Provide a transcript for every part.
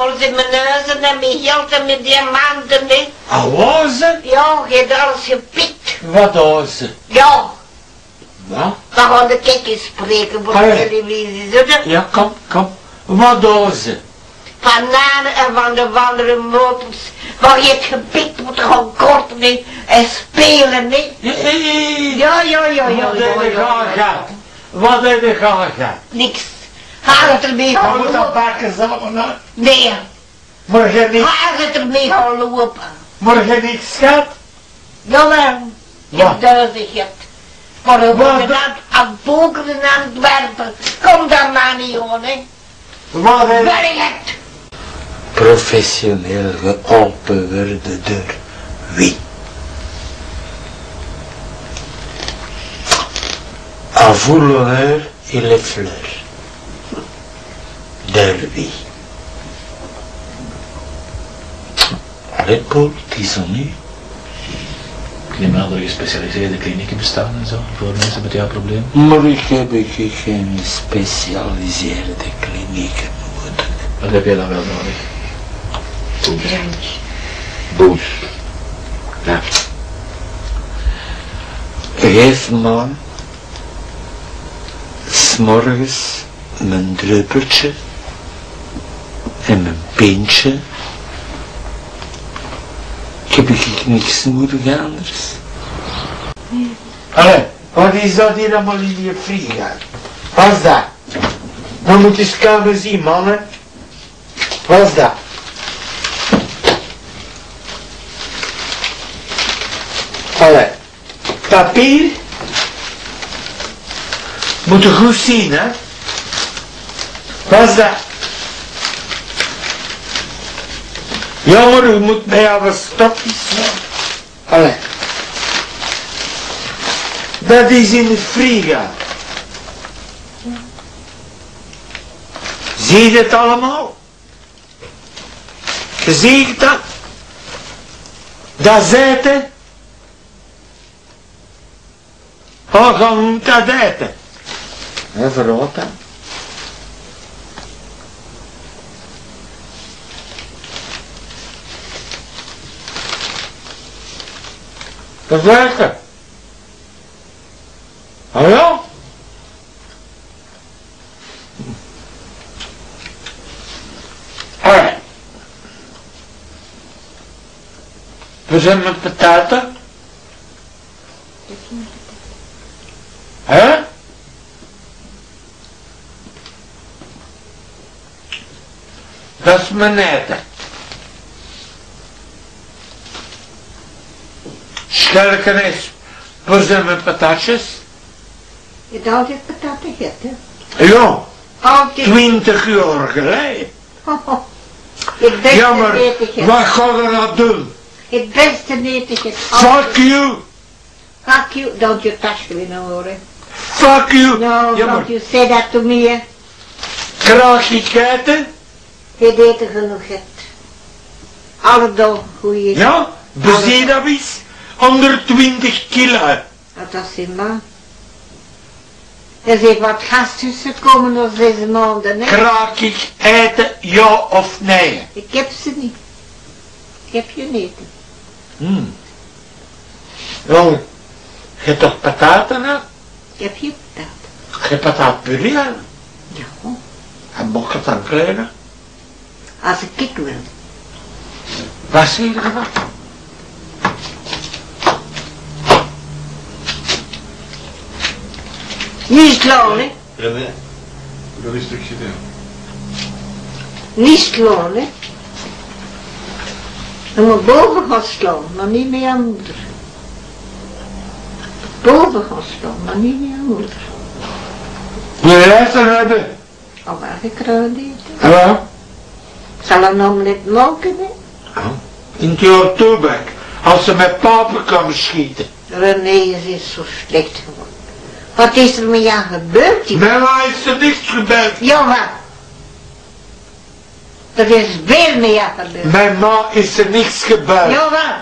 Als in mijn neuzen en mijn hield en mijn diamanten, hè. Awazen? Ja, je hebt alles gepikt. Wat ozen? Ja. Wat? We gaan de kekjes spreken voor de televisie, zullen? Ja, kom. Wat ozen? Van nanen en van de andere motors. Waar je het gepikt moet gaan korten, hè. En spelen, hè. Ja. Wat heb je gehad? Niks. Ga het ermee gaan Je moet dat lopen. bakken samen, hè? Nee. Morgen niet. Ga het ermee gaan lopen. Morgen niet, schat? Jawel. Je Wat? duizigheid. Maar we worden aan het pokeren en aan het werpen. Kom dan maar niet, jongen, hè. Wat heb je? Werk. Professioneel geholpen worden door wie? Un voleur et les fleurs. Door wie? Allee, Paul, kies dan nu. Ik neem aan dat er gespecialiseerde klinieken bestaan en zo, voor mensen met jouw probleem. Maar ik heb geen gespecialiseerde klinieken nodig. Wat heb jij dan wel nodig? Drank. Boes. Ja. Geef me 's morgens mijn druppeltje en mijn pintje. Ik heb niks nodig anders. Allee, wat is dat hier allemaal in die vriegaar? Wat is dat? Dan moet je eens komen zien, mannen. Wat is dat? Allee, papier. Moet je goed zien, hè? Wat is dat? Jongen, u moet mij al wat stokjes. Allee. Dat is in het vriegaar. Zie je het allemaal? Zie je dat? Dat zitten. Oh, gaan we dat eten? Ja, verrood dan. Dat is lekker. Oh ja? Alright. We zijn met pataten. Hè? Dat is mijn eten. Schelken is, we zijn met patatjes. Je hebt altijd pataten gegeten. Ja, Altijd. 20 jaar geleden. Het beste Jammer, eten wat ga je nou doen? Het beste eten gegeten. Fuck you! Fuck you. Don't you touch me no more. Fuck you! No, Jammer, don't you say that to me. graag niet eten? Je eten genoeg hebt. Alle dag goeie. Ja, bezien dat is 120 kilo. Dat is in ma. Er zijn wat gasten komen nog 6 maanden, hè. Graag ik eten, ja of nee? Ik heb ze niet. Ik heb je niet. Jongen, je hebt toch pataten, hè? Ik heb je patat. Je hebt patatpuree, hè? Ja. En mag het dan kleiner? Als ik wil. Wat zie je ervan? Niet slaan, hè. René, dat is een stukje deel. Niet slaan, hè. Je moet boven gaan slaan, maar niet meer aan moeder. Boven gaan slaan, maar niet meer aan moeder. Je luisteren hebben. Al waar ik kruid eten. Ja. Zal een omelet maken, hè. In het jaar toebak, als ze met papen komen schieten. René is zo slecht geworden. Wat is er met jou gebeurd? Met mij is er niks gebeurd. Johan. Er is veel met jou gebeurd. Met ma is er niks gebeurd. Johan.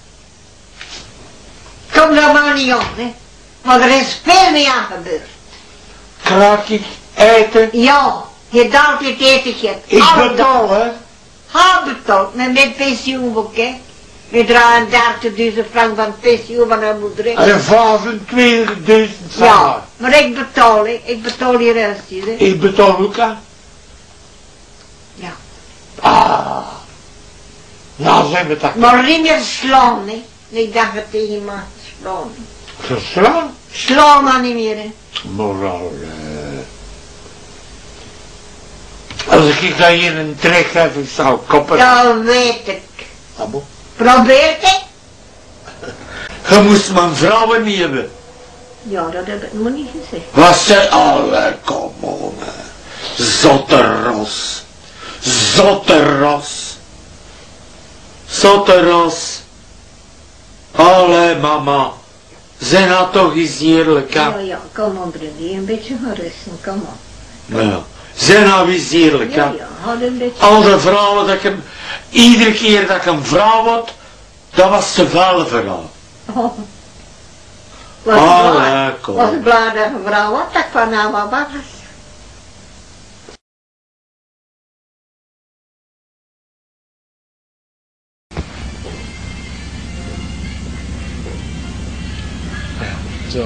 Kom daar maar niet op, hè. Maar er is veel met jou gebeurd. Graag ik eten. Ja, je hebt altijd eten gehad. Ik Alle betaal, hè. betaald met mijn pensioenboek, hè. Met 33.000 frank van pensioen van haar moeder. En 25.000 Ja, salaris. maar ik betaal, hè. Ik betaal die restjes, hè. Ik betaal ook aan. Ja. Ah. Nou zijn we dat. Maar niet meer slaan, hè. Ik dacht het tegen me, slaan. Geslaan? Slaan maar niet meer, hè. Moraal. Als ik dat hier een trek heb, ik zou koppen. Dat weet ik. Abo. Probeer het? Je moest mijn vrouwen niet hebben. Ja, dat heb ik nog niet gezegd. Wat zei alle, kom on. Zotte ros. Zotte ros. Zotte ros. Allee mama. Zijn nou toch eens eerlijk, hè? Ja, ja, kom op, René, een beetje gaan rusten, kom op. Ja. Zijn nou eens eerlijk, hè? Ja, ja, had een beetje... Al de vrouwen dat ik hem... Iedere keer dat ik een vrouw had, dat was te veel vrouw. Oh. Kom. Was blij dat een vrouw had, dat ik van haar wat was. Zo.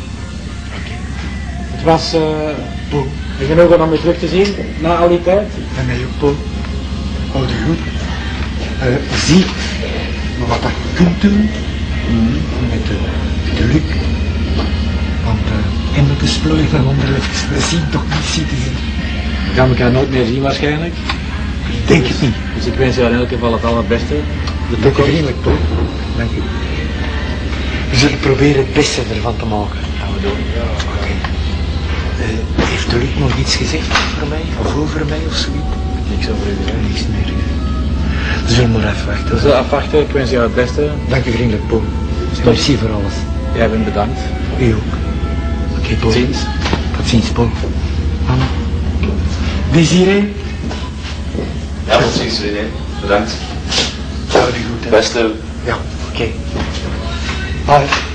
Het was Poe. ik ben ook al aan mijn terug te zien, na al die tijd. En mij ook, Poe. Houd je goed. Zie maar wat dat je kunt doen met de luk. Want emmertjes plooien onderleggens, we zien toch niet zitten. We gaan elkaar nooit meer zien waarschijnlijk. Ik denk het niet. Dus ik wens jou in elk geval het allerbeste. De Dank je toekomst. vriendelijk, Poe. Dank u. We zullen proberen het beste ervan te maken. Gaan we doen. Oké. Heeft de Luc nog iets gezegd voor mij? Of over mij of zoiets? Niks over u gezegd. Niks meer. We zullen maar even wachten. We zullen afwachten, ik wens jou het beste. Dank u vriendelijk, Paul. Merci voor alles. Jij bent bedankt. U ook. Oké, Paul. Tot ziens. Tot ziens, Paul. Mama. Desiree? Ja, tot ziens René. Bedankt. Hou je goed, hè? Beste. Ja, oké. Bye.